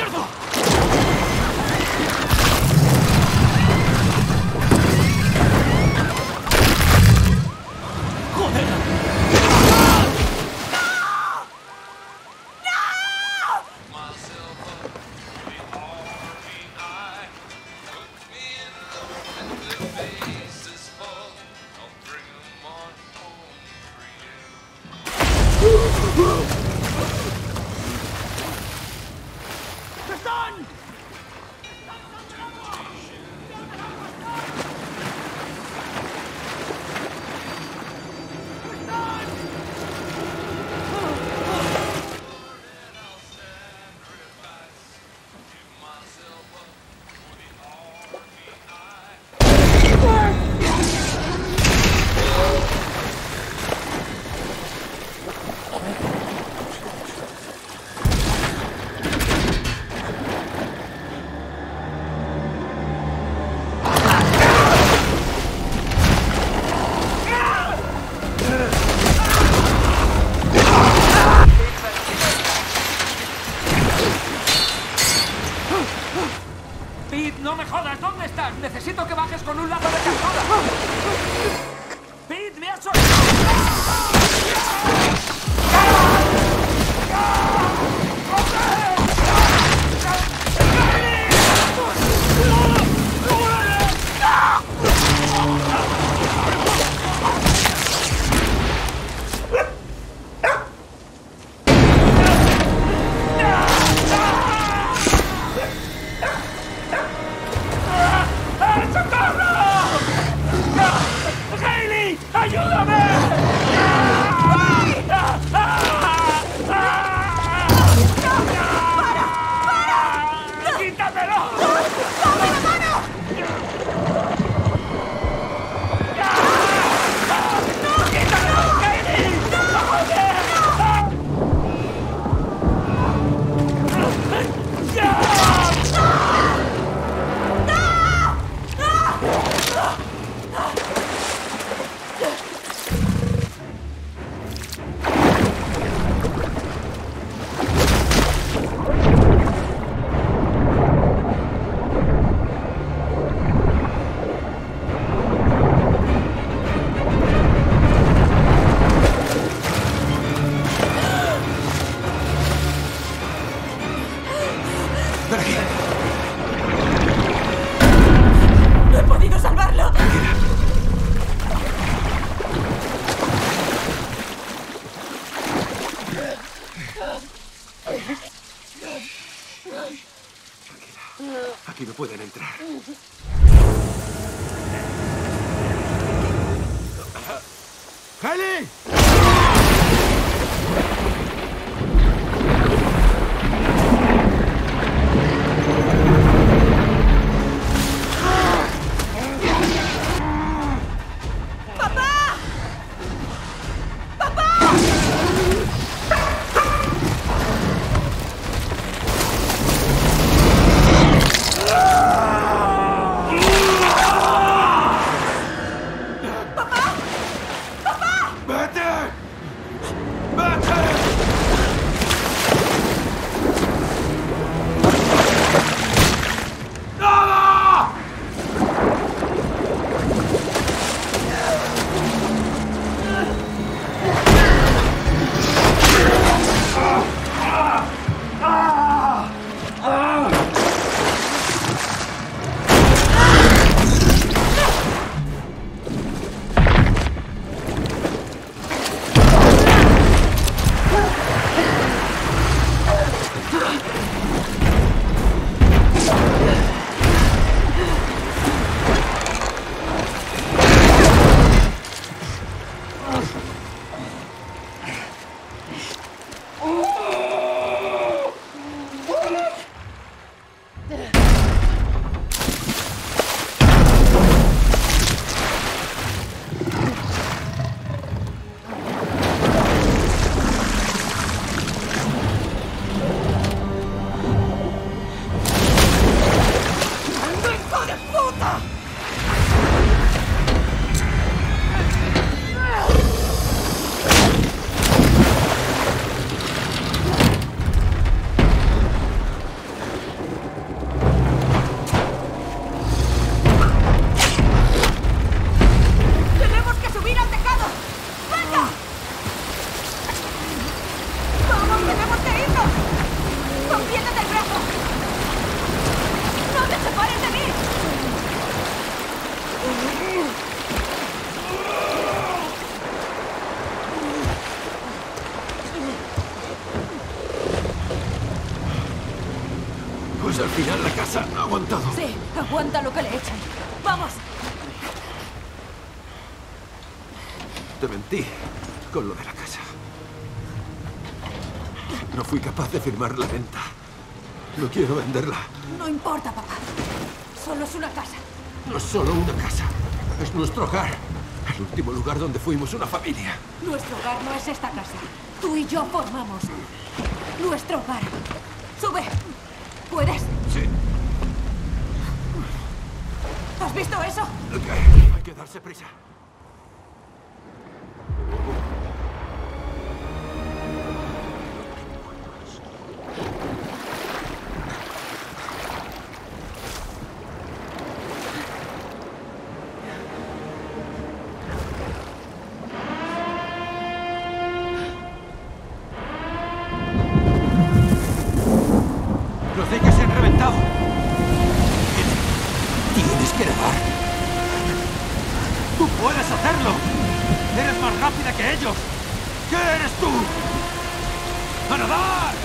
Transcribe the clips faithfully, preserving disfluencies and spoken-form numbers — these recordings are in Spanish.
¡Mierda! Pete, no me jodas, ¿dónde estás? Necesito que bajes con un lazo de cascada. Pete, me has soltado. ¡No he podido salvarlo! Aquí no pueden entrar. ¡Hailey! ¡Vete! ¡Apriétate el brazo! ¡No te separes de mí! Pues al final la casa ha aguantado. Sí, aguanta lo que le echan. ¡Vamos! Te mentí con lo de la casa. No fui capaz de firmar la venta. No quiero venderla. No importa, papá. Solo es una casa. No es solo una casa. Es nuestro hogar. El último lugar donde fuimos una familia. Nuestro hogar no es esta casa. Tú y yo formamos nuestro hogar. ¡Sube! ¿Puedes? Sí. ¿Has visto eso? Ok, hay que darse prisa. Los diques se han reventado. Tienes que nadar. ¡Tú puedes hacerlo! ¡Eres más rápida que ellos! ¿Qué eres tú? ¡A nadar!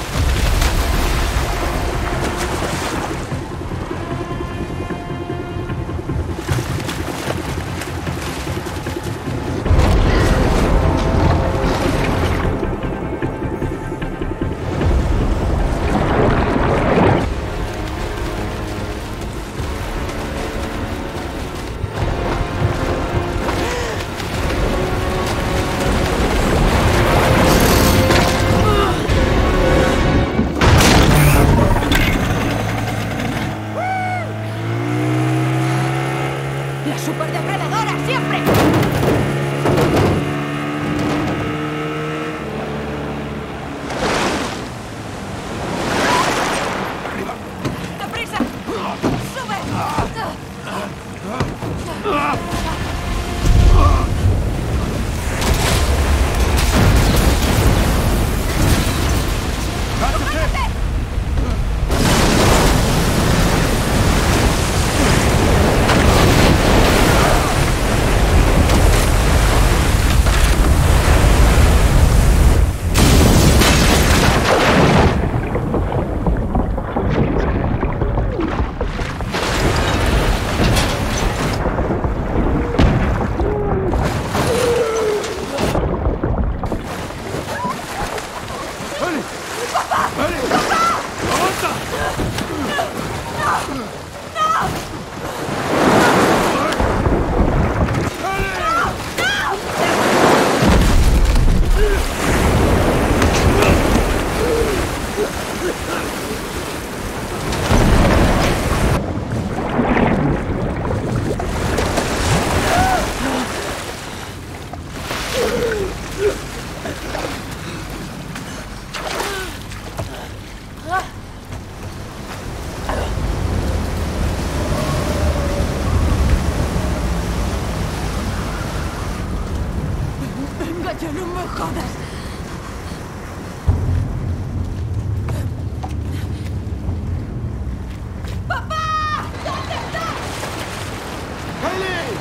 ¡La superdepredadora siempre! ¡Arriba! ¡Deprisa! ¡Sube! ¡Agárrate! ¡Eli! ¡Eli! ¡Aguanta! Venga, ya no me jodas. ¡Papá! ¿Dónde estás? ¡Eli!